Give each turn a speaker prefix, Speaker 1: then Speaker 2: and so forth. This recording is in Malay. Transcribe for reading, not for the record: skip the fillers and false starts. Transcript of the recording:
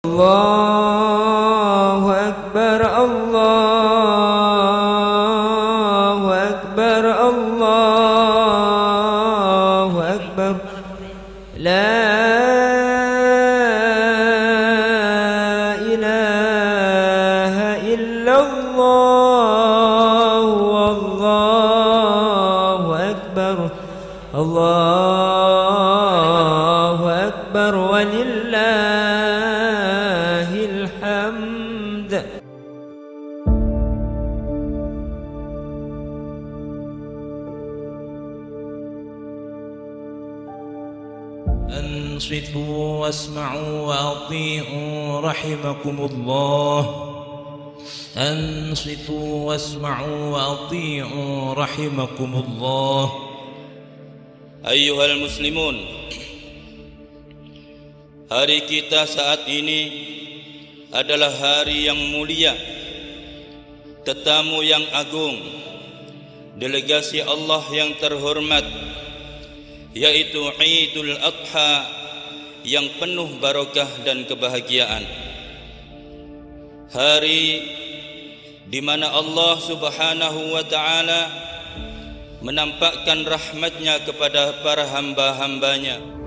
Speaker 1: الله أكبر الله أكبر الله أكبر لا إله إلا الله والله أكبر الله أكبر ولله الحمد.
Speaker 2: أنصتوا واسمعوا وأطيعوا رحمكم الله. أنصتوا واسمعوا وأطيعوا رحمكم الله.
Speaker 3: أيها المسلمون, hari kita saat ini adalah hari yang mulia, tetamu yang agung, delegasi Allah yang terhormat, yaitu Idul Adha yang penuh barakah dan kebahagiaan. Hari di mana Allah Subhanahu wa ta'ala menampakkan rahmatnya kepada para hamba-hambanya.